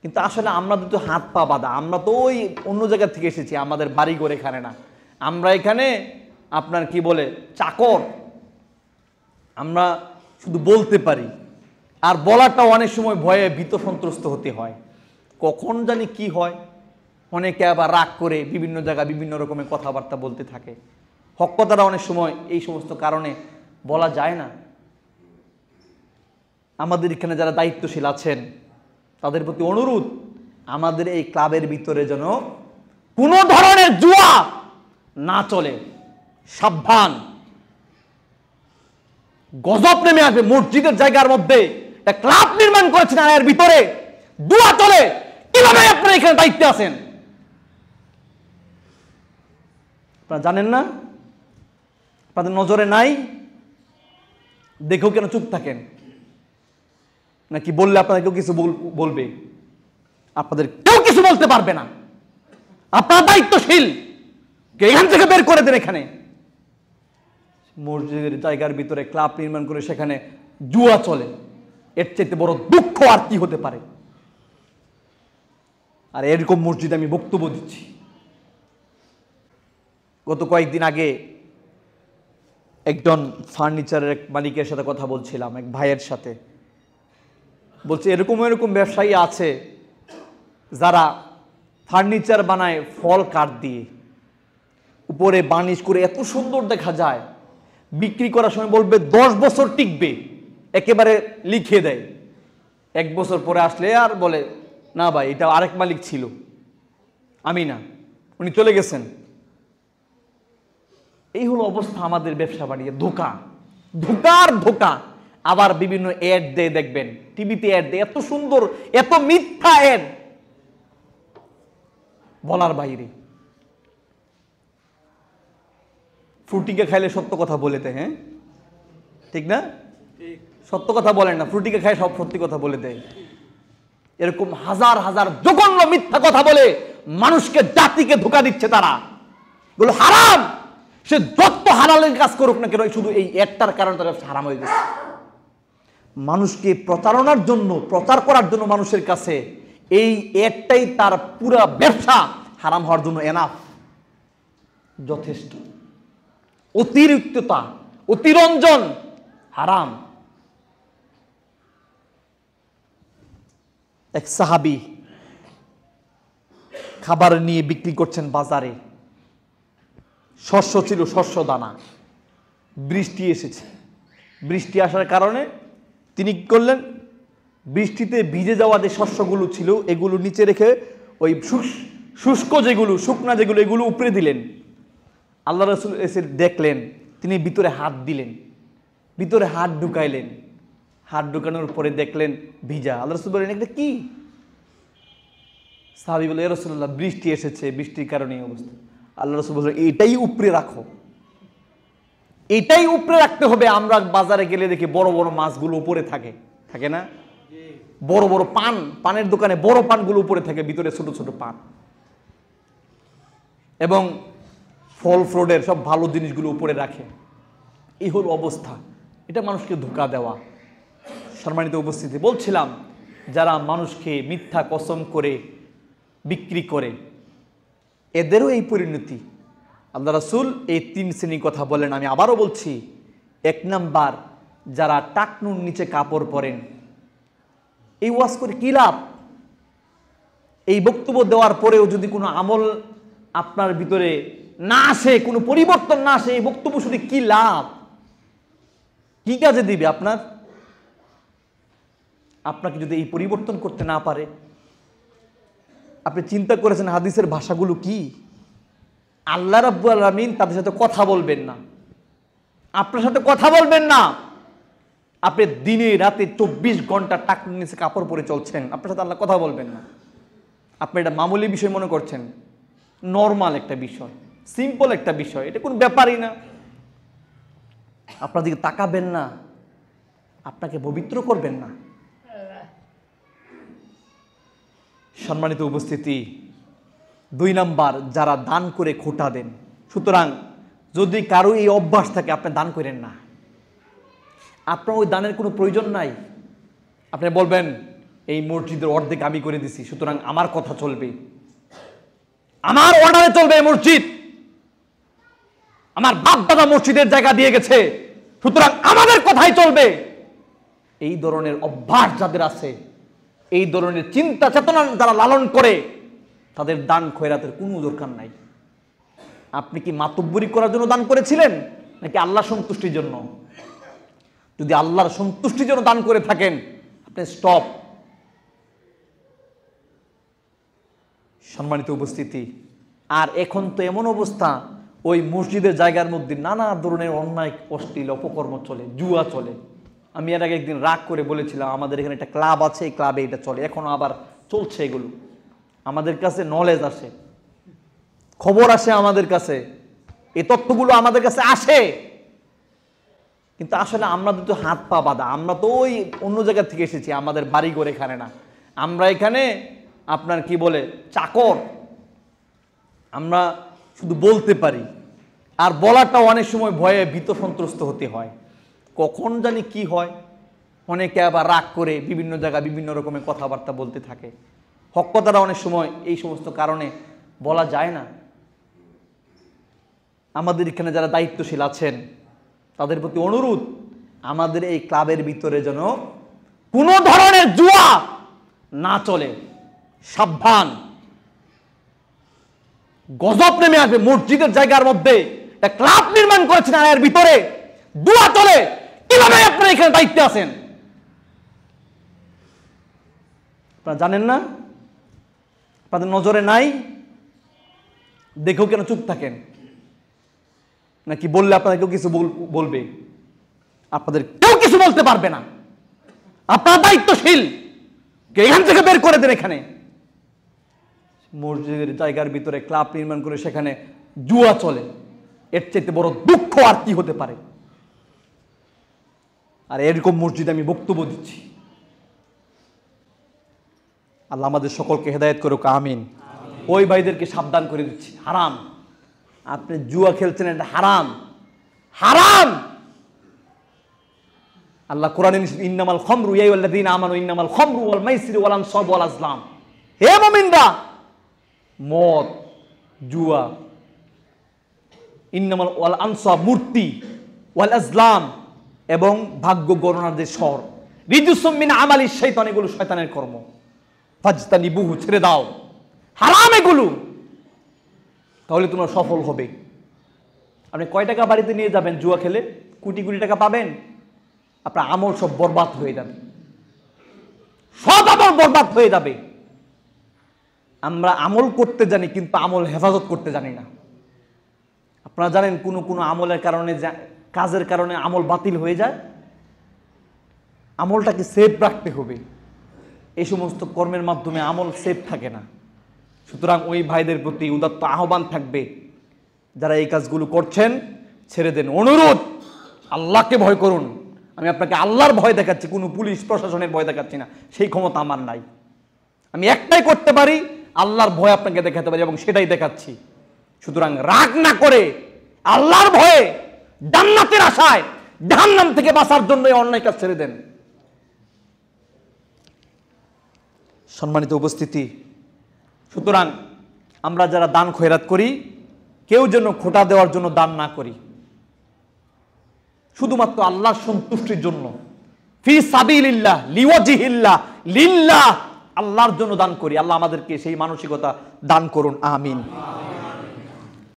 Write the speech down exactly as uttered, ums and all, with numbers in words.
কিন্তু আসলে আমরা তো হাত পা বাঁধা, আমরা তো ওই অন্য জায়গা থেকে এসেছি, আমাদের বাড়ি ঘর এখানে না, আমরা এখানে আপনার কি বলে চাকর। আমরা শুধু বলতে পারি, আর বলাটা অনেক সময় ভয়ে ভীত সন্ত্রস্ত হতে হয়, কখন জানি কি হয়। অনেকে আবার রাগ করে বিভিন্ন জায়গায় বিভিন্ন রকমের কথাবার্তা বলতে থাকে। হক কথাটা অনেক সময় এই সমস্ত কারণে বলা যায় না। আমাদের এখানে যারা দায়িত্বশীল আছেন তাদের প্রতি অনুরোধ, আমাদের এই ক্লাবের ভিতরে যেন কোনো ধরনের জুয়া না চলে। সাবধান, গজব নেমে আসবে। মসজিদের জায়গার মধ্যে একটা ক্লাব নির্মাণ করেছেন, আর এর ভিতরে জুয়া চলে, কিভাবে আপনারা এখানে দায়িত্বে আছেন? আপনারা জানেন না? আপনাদের নজরে নাই? দেখেও কেন চুপ থাকেন? নাকি বললে আপনাদের কেউ কিছু বলবে? আপনাদের কেউ কিছু বলতে পারবে না। আপনারা দায়িত্বশীল, এখান থেকে বের করে দেন। এখানে মসজিদের জায়গার ভিতরে ক্লাব নির্মাণ করে সেখানে জুয়া চলে, এর চাইতে বড় দুঃখ আর কি হতে পারে? আর এরকম মসজিদে আমি বক্তব্য দিচ্ছি। গত কয়েকদিন আগে একজন ফার্নিচারের এক মালিকের সাথে কথা বলছিলাম, এক ভাইয়ের সাথে। বলছে এরকম এরকম ব্যবসায়ী আছে যারা ফার্নিচার বানায় ফল কাঠ দিয়ে, উপরে বার্নিশ করে এত সুন্দর দেখা যায়, বিক্রি করার সময় বলবে দশ বছর টিকবে, একেবারে লিখে দেয়। এক বছর পরে আসলে আর বলে না ভাই, এটা আরেক মালিক ছিল, আমি না, উনি চলে গেছেন। এই হলো অবস্থা আমাদের ব্যবসা বাড়িয়ে। ধোকা, ধোকার ধোকা। আবার বিভিন্ন অ্যাড দেয়, দেখবেন টিভিতে অ্যাড দেয়, এত সুন্দর, এত মিথ্যা অ্যাড, বলার বাইরে। ফ্রুটিকে খাইলে সত্য কথা বলে দেয়, হ্যাঁ ঠিক না? সত্য কথা বলেন না, ফ্রুটিকে খাই সব সত্যি কথা বলে দেয়। এরকম হাজার হাজার জঘন্য মিথ্যা কথা বলে মানুষকে, জাতিকে ধোকা দিচ্ছে তারা। এগুলো হারাম। সে যত হালালের কাজ করুক না কেন, শুধু এই একটার কারণে তারা হারাম হয়ে গেছে। মানুষকে প্রচারণার জন্য, প্রচার করার জন্য মানুষের কাছে এই একটাই তার পুরা ব্যবসা হারাম হওয়ার জন্য এনাফ, যথেষ্ট। অতিরিক্ততা, অতিরঞ্জন হারাম। এক সাহাবী খাবার নিয়ে বিক্রি করছেন বাজারে। শস্য ছিল, শস্য দানা। বৃষ্টি এসেছে, বৃষ্টি আসার কারণে তিনি কি করলেন, বৃষ্টিতে ভিজে যাওয়া যে শস্যগুলো ছিল এগুলো নিচে রেখে ওই শুষ্ক যেগুলো, শুকনা যেগুলো, এগুলো উপরে দিলেন। আল্লাহ রাসূল এসে দেখলেন, তিনি ভিতরে হাত দিলেন, ভিতরে হাত ঢুকাইলেন। হাত ঢুকানোর পরে দেখলেন ভিজা। আল্লাহ রাসূল বললেন এটা কি? সাহাবী বলে, ইয়া রাসূলুল্লাহ, বৃষ্টি এসেছে, বৃষ্টির কারণে এই অবস্থা। আল্লাহ রাসূল বললেন এটাই উপরে রাখো, এটাই উপরে রাখতে হবে। আমরা বাজারে গেলে দেখি বড় বড় মাছগুলো উপরে থাকে, থাকে না? বড় বড় পান, পানের দোকানে বড় পানগুলো উপরে থাকে, ভিতরে ছোট ছোট পান। এবং ফল ফ্রুটের সব ভালো জিনিসগুলো উপরে রাখে। এই হলো অবস্থা। এটা মানুষকে ধোঁকা দেওয়া। সম্মানিত উপস্থিতি, বলছিলাম যারা মানুষকে মিথ্যা কসম করে বিক্রি করে, এদেরও এই পরিণতি। আল্লাহ রাসূল এই তিন শ্রেণীর কথা বলেন। আমি আবারও বলছি, এক নাম্বার, যারা টাকনুর নিচে কাপড় পরেন। এই ওয়াজ করে কি লাভ? এই বক্তব্য দেওয়ার পরেও যদি কোনো আমল আপনার ভিতরে না আসে, কোনো পরিবর্তন না আসে, এই বক্তব্য শুনে কি লাভ? কি কাজে দিবে আপনার? আপনাকে যদি এই পরিবর্তন করতে না পারে, আপনি চিন্তা করেছেন হাদিসের ভাষাগুলো কি? আল্লাহ রাব্বুল আলামিন তাদের সাথে কথা বলবেন না, আপনার সাথে কথা বলবেন না। আপনি দিনে রাতে চব্বিশ ঘন্টা টাকনুর নিচে কাপড় পরে চলছেন, আপনার সাথে আল্লাহ কথা বলবেন না। আপনি এটা মামুলি বিষয় মনে করছেন, নর্মাল একটা বিষয়, সিম্পল একটা বিষয়, এটা কোনো ব্যাপারই না। আপনার দিকে তাকাবেন না, আপনাকে পবিত্র করবেন না। সম্মানিত উপস্থিতি, দুই নাম্বার, যারা দান করে খোটা দেন। সুতরাং যদি কারো এই অভ্যাস থাকে, আপনি দান করেন না। আপনার ওই দানের কোনো প্রয়োজন নাই। আপনি বলবেন এই মসজিদের অর্ধেক আমি করে দিছি, সুতরাং আমার কথা চলবে, আমার অর্ডারে চলবে এই মসজিদ। আমার বাপ দাদা মসজিদের জায়গা দিয়ে গেছে, সুতরাং আমাদের কথাই চলবে। এই ধরনের অভ্যাস যাদের আছে, এই ধরনের চিন্তা চেতনা যারা লালন করে, তাদের দান খয়রাতের কোনো দরকার নাই। আপনি কি মাতব্বরি করার জন্য দান করেছিলেন নাকি আল্লাহ সন্তুষ্টির জন্য? যদি আল্লাহর সন্তুষ্টির জন্য দান করে থাকেন, আপনি স্টপ। সম্মানিত উপস্থিতি, আর এখন তো এমন অবস্থা, ওই মসজিদের জায়গার মধ্যে নানা ধরনের অন্যায় অশ্লীল অপকর্ম চলে, জুয়া চলে। আমি এর আগে একদিন রাগ করে বলেছিলাম আমাদের এখানে একটা ক্লাব আছে, এই ক্লাবে এটা চলে, এখনো আবার চলছে এগুলো। আমাদের কাছে নলেজ আসে, খবর আসে আমাদের কাছে, এই তথ্যগুলো আমাদের কাছে আসে, কিন্তু আসলে আমরা তো হাত পা বাঁধা, আমরা তো ওই অন্য জায়গা থেকে এসেছি, আমাদের বাড়িঘর এখানে না, আমরা এখানে আপনার কি বলে চাকর। আমরা শুধু বলতে পারি, আর বলাটাও অনেক সময় ভয়ে ভীত সন্ত্রস্ত হতে হয়, কখন জানি কি হয়। অনেকে আবার রাগ করে বিভিন্ন জায়গায় বিভিন্ন রকমের কথাবার্তা বলতে থাকে, হক কথাটা অনেক সময় এই সমস্ত কারণে বলা যায় না। আমাদের এখানে যারা দায়িত্বশীল আছেন তাদের প্রতি অনুরোধ, আমাদের এই ক্লাবের ভিতরে যেন কোনো ধরনের জুয়া না চলে। সাবধান, গজব নেমে আসবে। মসজিদের জায়গার মধ্যে একটা ক্লাব নির্মাণ করেছেন, আর এর ভিতরে জুয়া চলে, কিভাবে আপনারা এখানে দায়িত্বে আছেন? আপনারা জানেন না? আপনাদের নজরে নাই? দেখেও কেন চুপ থাকেন? নাকি বললে আপনাদের কেউ কিছু বলবে? আপনাদের কেউ কিছু বলতে পারবে না, আপনারা দায়িত্বশীল, এখান থেকে বের করে দেন। এখানে মসজিদের জায়গার ভিতরে ক্লাব নির্মাণ করে সেখানে জুয়া চলে, এর চাইতে বড় দুঃখ আর কি হতে পারে? আর এরকম মসজিদে আমি বক্তব্য দিচ্ছি। আল্লাহ আমাদের সকলকে হেদায়েত করুক, আমিন। ওই ভাইদেরকে সাবধান করে দিচ্ছি, হারাম। আপনি জুয়া খেলছেন, এটা হারাম, হারাম। আল্লাহ কোরআনে নিষেধ, ইন্নামাল খামরু ইয়া আইয়ুহাল্লাযীনা আমানু ইন্নামাল খামরু ওয়াল মাইসিরু ওয়াল আনসাবু ওয়াল আজলাম। হে মুমিনরা, মদ, জুয়া, ইন্নামাল ওয়াল আনসাব মূর্তি, ওয়াল আজলাম এবং ভাগ্য গণনার যে স্বর, রিজসুম মিন আমালিশ শাইতান, এগুলো শয়তানের কর্ম। ফাজতানিবুহু, ছেড়ে দাও, হারাম এগুলো। তাহলে তোমরা সফল হবে। আপনি কয় টাকা বাড়িতে নিয়ে যাবেন জুয়া খেলে? কোটি কোটি টাকা পাবেন, আপনার আমল সব বরবাদ হয়ে যাবে, সব আমল বরবাদ হয়ে যাবে। আমরা আমল করতে জানি, কিন্তু আমল হেফাজত করতে জানি না। আপনারা জানেন কোনো কোনো আমলের কারণে, কাজের কারণে আমল বাতিল হয়ে যায়। আমলটাকে সেফ রাখতে হবে, এই সমস্ত কর্মের মাধ্যমে আমল সেফ থাকে না। সুতরাং ওই ভাইদের প্রতি উদাত্ত আহ্বান থাকবে, যারা এই কাজগুলো করছেন ছেড়ে দেন। অনুরোধ, আল্লাহকে ভয় করুন। আমি আপনাকে আল্লাহর ভয় দেখাচ্ছি, কোনো পুলিশ প্রশাসনের ভয় দেখাচ্ছি না, সেই ক্ষমতা আমার নাই। আমি একটাই করতে পারি, আল্লাহর ভয় আপনাকে দেখাতে পারি, এবং সেটাই দেখাচ্ছি। সুতরাং রাগ না করে আল্লাহর ভয়ে, জান্নাতের আশায়, জাহান্নাম থেকে বাঁচার জন্য এই অন্যায় কাজ ছেড়ে দেন। সম্মানিত উপস্থিতি, সুতরাং আমরা যারা দান খয়রাত করি, কেউ যেন খোটা দেওয়ার জন্য দান না করি, শুধুমাত্র আল্লাহর সন্তুষ্টির জন্য, ফি সাবিলিল্লাহ লিওয়াজিহিল্লাহ লিল্লাহ, আল্লাহর জন্য দান করি। আল্লাহ আমাদেরকে সেই মানসিকতা দান করুন, আমিন।